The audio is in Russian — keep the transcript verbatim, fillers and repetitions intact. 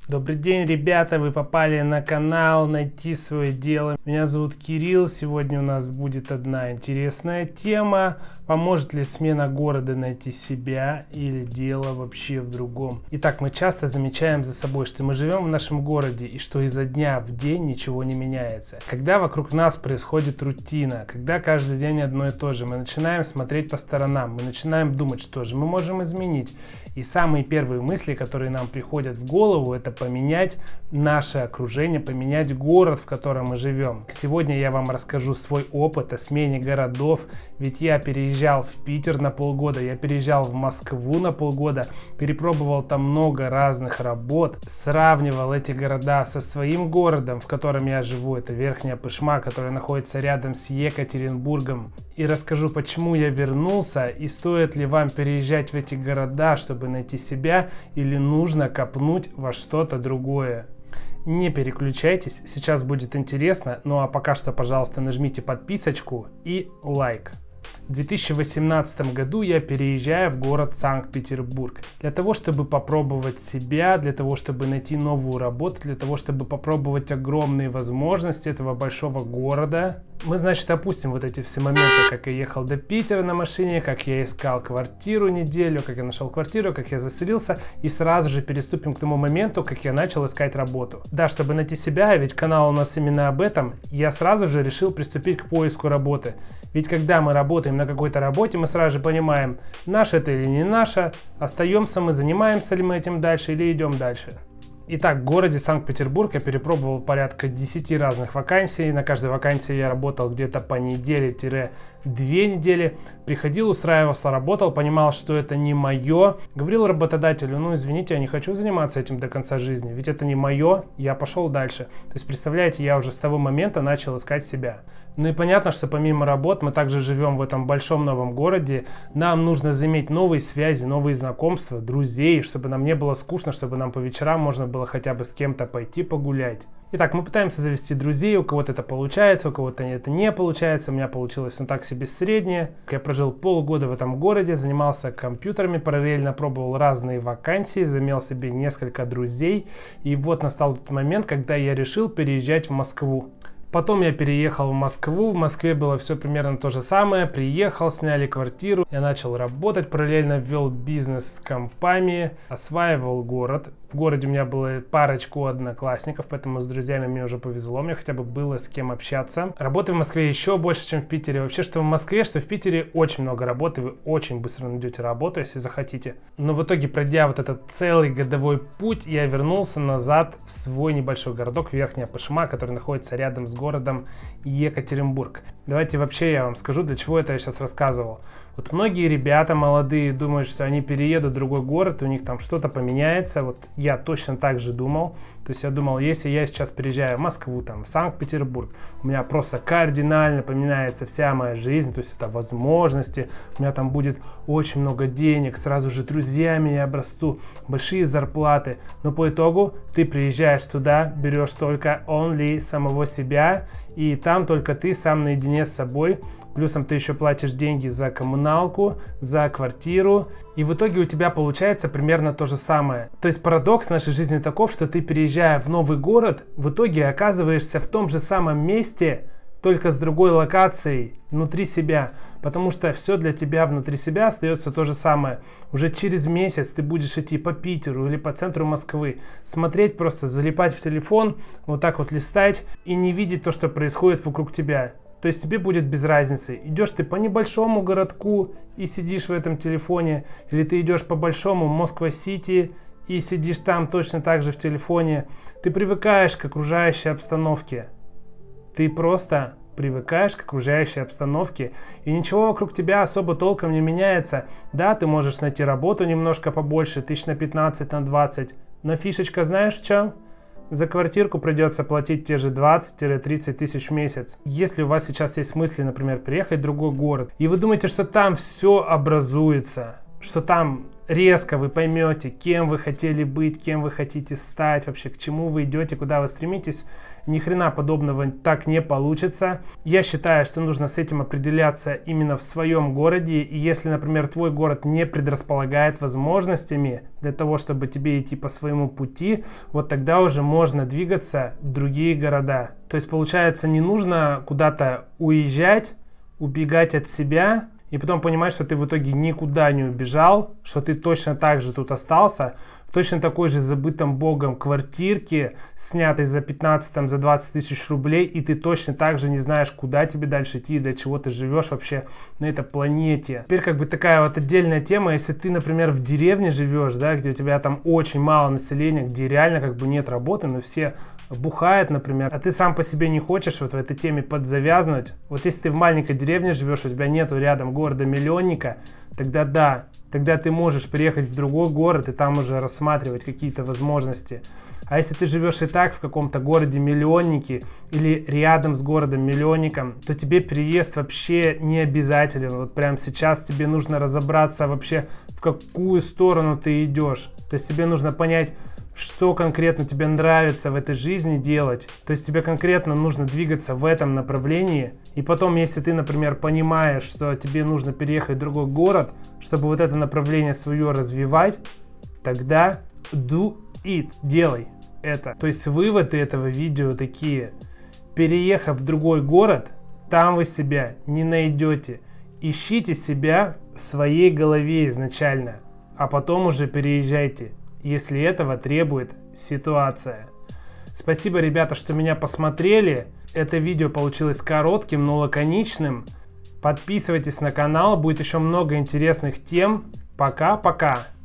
Добрый день, ребята, вы попали на канал «Найти свое дело». Меня зовут Кирилл, сегодня у нас будет одна интересная тема. Поможет ли смена города найти себя или дело вообще в другом? Итак, мы часто замечаем за собой, что мы живем в нашем городе и что изо дня в день ничего не меняется. Когда вокруг нас происходит рутина, когда каждый день одно и то же, мы начинаем смотреть по сторонам, мы начинаем думать, что же мы можем изменить. И самые первые мысли, которые нам приходят в голову, это поменять наше окружение, поменять город, в котором мы живем. Сегодня я вам расскажу свой опыт о смене городов, ведь я переезжал в Питер на полгода, я переезжал в Москву на полгода, перепробовал там много разных работ, сравнивал эти города со своим городом, в котором я живу, это Верхняя Пышма, которая находится рядом с Екатеринбургом. И расскажу, почему я вернулся и стоит ли вам переезжать в эти города, чтобы найти себя, или нужно копнуть во что-то другое. Не переключайтесь, сейчас будет интересно, ну а пока что, пожалуйста, нажмите подписочку и лайк. В две тысячи восемнадцатом году я переезжаю в город Санкт-Петербург для того, чтобы попробовать себя, для того, чтобы найти новую работу, для того, чтобы попробовать огромные возможности этого большого города. Мы, значит, опустим вот эти все моменты, как я ехал до Питера на машине, как я искал квартиру неделю, как я нашел квартиру, как я заселился, и сразу же переступим к тому моменту, как я начал искать работу. Да, чтобы найти себя, ведь канал у нас именно об этом, я сразу же решил приступить к поиску работы. Ведь когда мы работаем на какой-то работе, мы сразу же понимаем, наше это или не наше, остаемся мы, занимаемся ли мы этим дальше или идем дальше. Итак, в городе Санкт-Петербург я перепробовал порядка десяти разных вакансий. На каждой вакансии я работал где-то по неделе-две недели. Приходил, устраивался, работал, понимал, что это не мое. Говорил работодателю, ну извините, я не хочу заниматься этим до конца жизни, ведь это не мое, я пошел дальше. То есть, представляете, я уже с того момента начал искать себя. Ну и понятно, что помимо работ мы также живем в этом большом новом городе. Нам нужно заиметь новые связи, новые знакомства, друзей, чтобы нам не было скучно, чтобы нам по вечерам можно было хотя бы с кем-то пойти погулять. Итак, мы пытаемся завести друзей, у кого-то это получается, у кого-то это не получается. У меня получилось, ну так себе, среднее. Я прожил полгода в этом городе, занимался компьютерами, параллельно пробовал разные вакансии, заимел себе несколько друзей. И вот настал тот момент, когда я решил переезжать в Москву. Потом я переехал в Москву, в Москве было все примерно то же самое, приехал, сняли квартиру, я начал работать, параллельно вел бизнес с компами, осваивал город. В городе у меня было парочку одноклассников, поэтому с друзьями мне уже повезло, мне хотя бы было с кем общаться. Работы в Москве еще больше, чем в Питере. Вообще, что в Москве, что в Питере очень много работы, вы очень быстро найдете работу, если захотите. Но в итоге, пройдя вот этот целый годовой путь, я вернулся назад в свой небольшой городок Верхняя Пышма, который находится рядом с городом Екатеринбург. Давайте вообще я вам скажу, для чего это я сейчас рассказывал. Вот многие ребята молодые думают, что они переедут в другой город, и у них там что-то поменяется. Вот я точно так же думал. То есть я думал, если я сейчас переезжаю в Москву, там, в Санкт-Петербург, у меня просто кардинально поменяется вся моя жизнь, то есть это возможности, у меня там будет очень много денег, сразу же друзьями я обрасту, большие зарплаты. Но по итогу ты приезжаешь туда, берешь только only самого себя, и там только ты сам наедине с собой. Плюсом ты еще платишь деньги за коммуналку, за квартиру. И в итоге у тебя получается примерно то же самое. То есть парадокс нашей жизни таков, что ты, переезжая в новый город, в итоге оказываешься в том же самом месте, только с другой локацией, внутри себя. Потому что все для тебя внутри себя остается то же самое. Уже через месяц ты будешь идти по Питеру или по центру Москвы, смотреть просто, залипать в телефон, вот так вот листать и не видеть то, что происходит вокруг тебя. То есть тебе будет без разницы, идешь ты по небольшому городку и сидишь в этом телефоне, или ты идешь по большому Москва-Сити и сидишь там точно так же в телефоне. Ты привыкаешь к окружающей обстановке. Ты просто привыкаешь к окружающей обстановке, и ничего вокруг тебя особо толком не меняется. Да, ты можешь найти работу немножко побольше, тысяч на пятнадцать, на двадцать, но фишечка знаешь в чем? За квартирку придется платить те же двадцать-тридцать тысяч в месяц. Если у вас сейчас есть мысли, например, переехать в другой город, и вы думаете, что там все образуется, что там резко вы поймете, кем вы хотели быть, кем вы хотите стать, вообще к чему вы идете, куда вы стремитесь. Ни хрена подобного так не получится. Я считаю, что нужно с этим определяться именно в своем городе. И если, например, твой город не предрасполагает возможностями для того, чтобы тебе идти по своему пути, вот тогда уже можно двигаться в другие города. То есть, получается, не нужно куда-то уезжать, убегать от себя, и потом понимать, что ты в итоге никуда не убежал, что ты точно так же тут остался, в точно такой же забытом богом квартирке, снятой за пятнадцать, там, за двадцать тысяч рублей, и ты точно так же не знаешь, куда тебе дальше идти, для чего ты живешь вообще на этой планете. Теперь как бы такая вот отдельная тема, если ты, например, в деревне живешь, да, где у тебя там очень мало населения, где реально как бы нет работы, но все бухают, например, а ты сам по себе не хочешь вот в этой теме подзавязнуть. Вот если ты в маленькой деревне живешь, у тебя нету рядом города-миллионника, тогда да, тогда ты можешь приехать в другой город и там уже рассматривать какие-то возможности. А если ты живешь и так в каком-то городе-миллионнике или рядом с городом-миллионником, то тебе переезд вообще не обязателен. Вот прямо сейчас тебе нужно разобраться вообще, в какую сторону ты идешь. То есть тебе нужно понять, что конкретно тебе нравится в этой жизни делать. То есть тебе конкретно нужно двигаться в этом направлении. И потом, если ты, например, понимаешь, что тебе нужно переехать в другой город, чтобы вот это направление свое развивать, тогда do it, делай это. То есть выводы этого видео такие. Переехав в другой город, там вы себя не найдете. Ищите себя в своей голове изначально, а потом уже переезжайте, если этого требует ситуация. Спасибо, ребята, что меня посмотрели. Это видео получилось коротким, но лаконичным. Подписывайтесь на канал, будет еще много интересных тем. Пока-пока.